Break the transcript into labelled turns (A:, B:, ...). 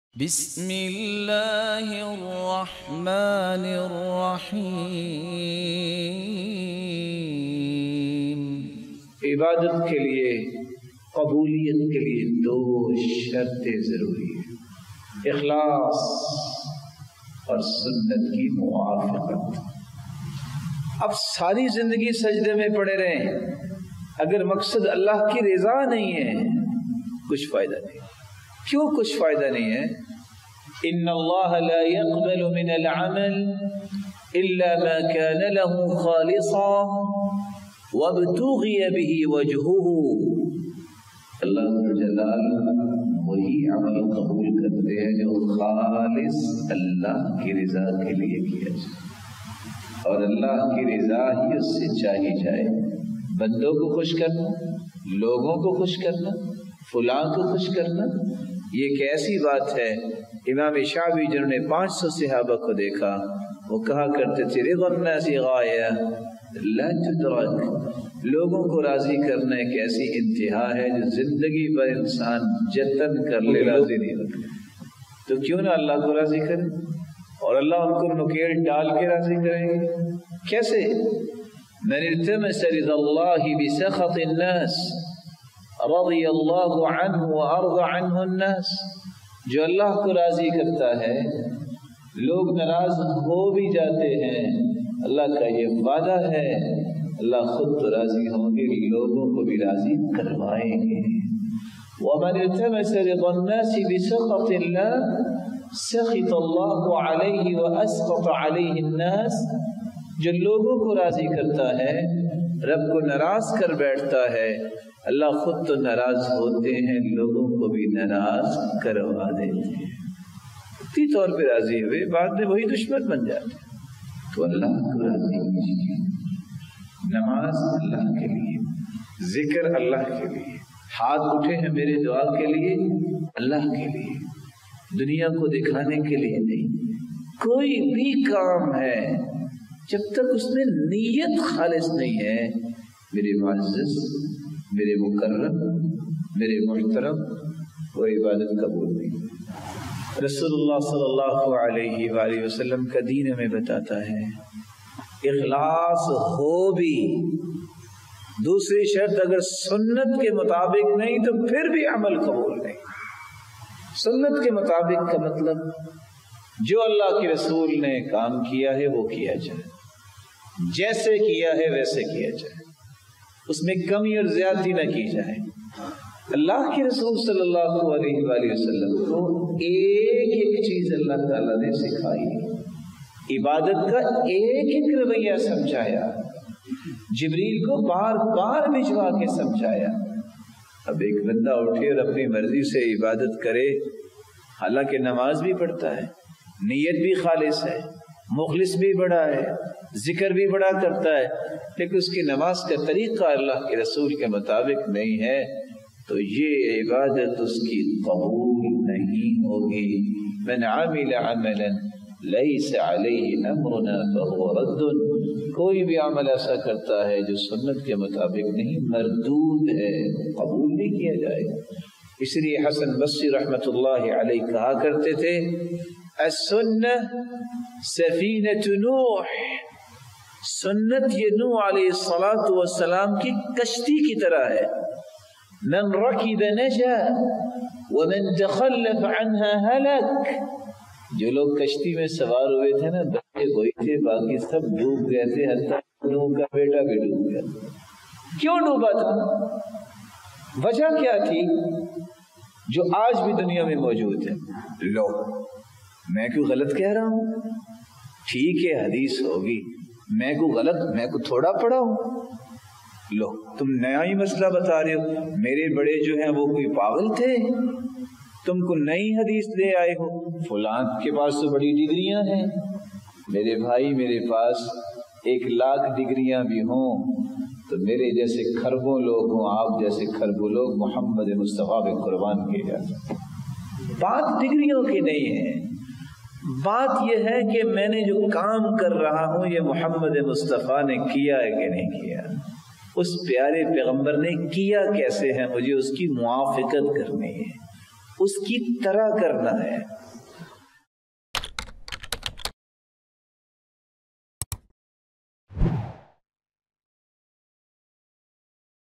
A: بسم اللہ الرحمن الرحیم۔
B: عبادت کے لیے، قبولیت کے لیے دو شرطیں ضروری ہیں: اخلاص اور سنت کی موافقت۔ اب ساری زندگی سجدے میں پڑے رہیں، اگر مقصد اللہ کی رضا نہیں ہے کچھ فائدہ نہیں۔ کیوں کچھ فائدہ نہیں ہے؟ ان اللہ لا يقبل من العمل الا ما كان له خالصا وابتغي به وجهه۔ اللہ جلال وہی عمل قبول کرتے ہیں جو خالص اللہ کی رضا کے لیے کیا جائے، اور اللہ کی رضا ہی اس سے چاہی جائے۔ بندوں کو خوش کرنا، لوگوں کو خوش کرنا، فلاں کو خوش کرنا، یہ ایک ایسی بات ہے۔ امام شعبی جنہوں نے 500 صحابہ کو دیکھا، وہ کہا کرتے تھے رضا الناس غایہ لا تدرک۔ لوگوں کو راضی کرنا ایک ایسی انتہا ہے جو زندگی بھر انسان جتن کر لے راضی نہیں ہوتا، تو کیوں نہ اللہ کو راضی کرے، اور اللہ ان کو نکیل ڈال کے راضی کریں گے۔ کیسے؟ من التمس رضا اللہ بسخط الناس رضی اللہ عنہ وارضى عنہ الناس۔ جو اللہ کو راضی کرتا ہے، لوگ ناراض ہو بھی جاتے ہیں، اللہ کا یہ وعدہ ہے اللہ خود تو راضی ہوں گے، لوگوں کو بھی راضی کروائیں گے۔ ومن التمس رضا الناس بسخط اللہ سخط اللہ علیہ واسقط علیہ الناس۔ جو لوگوں کو راضی کرتا ہے، رب کو ناراض کر بیٹھتا ہے، اللہ خود تو ناراض ہوتے ہیں، لوگوں کو بھی ناراض کروا دیتے ہیں۔ وقتی طور پہ راضی ہوئے، بعد میں وہی دشمن بن جاتے ہیں۔ تو اللہ کو راضی کیجیے۔ نماز اللہ کے لیے، ذکر اللہ کے لیے، ہاتھ اٹھے ہیں میرے دعا کے لیے، اللہ کے لیے، دنیا کو دکھانے کے لیے نہیں۔ کوئی بھی کام ہے جب تک اس میں نیت خالص نہیں ہے، میرے معزز، میرے مکرم، میرے محترم، وہ عبادت قبول نہیں۔ رسول اللہ صلی اللہ علیہ وآلہ وسلم کا دین ہمیں بتاتا ہے اخلاص ہو بھی، دوسری شرط اگر سنت کے مطابق نہیں تو پھر بھی عمل قبول نہیں۔ سنت کے مطابق کا مطلب جو اللہ کے رسول نے کام کیا ہے وہ کیا جائے، جیسے کیا ہے ویسے کیا جائے، اس میں کمی اور زیادتی نہ کی جائے۔ اللہ کے رسول صلی اللہ علیہ وآلہ وسلم کو ایک ایک چیز اللہ تعالیٰ نے سکھائی، عبادت کا ایک ایک رویہ سمجھایا، جبریل کو بار بار بھجوا کے سمجھایا۔ اب ایک بندہ اٹھے اور اپنی مرضی سے عبادت کرے، حالانکہ نماز بھی پڑھتا ہے، نیت بھی خالص ہے، مخلص بھی بڑا ہے، ذکر بھی بڑا کرتا ہے، لیکن اس کی نماز کا طریقہ اللہ کے رسول کے مطابق نہیں ہے، تو یہ عبادت اس کی قبول نہیں ہوگی۔ من عمل عملا لیس علیہ امرنا فهو رد۔ کوئی بھی عمل ایسا کرتا ہے جو سنت کے مطابق نہیں، مردود ہے، قبول نہیں کیا جائے گا۔ اس لیے حسن بصری رحمۃ اللہ علیہ کہا کرتے تھے السنہ سفینۃ نوح۔ سنت یہ نوح علیہ السلام کی کشتی کی طرح ہے، من رکب نجا ومن تخلف عنها ہلک۔ جو لوگ کشتی میں سوار ہوئے تھے نا، بچے وہی تھے، باقی سب ڈوب گئے تھے، حتیٰ نوح کا بیٹا بھی ڈوب گیا۔ کیوں ڈوبا تھا؟ وجہ کیا تھی جو آج بھی دنیا میں موجود ہے؟ لو، میں کیوں غلط کہہ رہا ہوں؟ ٹھیک ہے حدیث ہوگی، میں کو غلط، میں کو تھوڑا پڑھا ہوں۔ لو، تم نیا ہی مسئلہ بتا رہے ہو، میرے بڑے جو ہیں وہ کوئی پاگل تھے، تم کو نئی حدیث لے آئے ہو، فلاں کے پاس تو بڑی ڈگریاں ہیں۔ میرے بھائی، میرے پاس 1,00,000 ڈگریاں بھی ہوں تو میرے جیسے کھربوں لوگ ہوں، آپ جیسے کھربوں لوگ محمد مصطفیٰ پہ قربان کیے جاتے ہیں۔ بات ڈگریوں کی نہیں ہے، بات یہ ہے کہ میں نے جو کام کر رہا ہوں یہ محمد مصطفیٰ نے کیا ہے کہ نہیں کیا، اس پیارے پیغمبر نے کیا کیسے ہے، مجھے اس کی موافقت کرنی ہے، اس کی طرح کرنا ہے.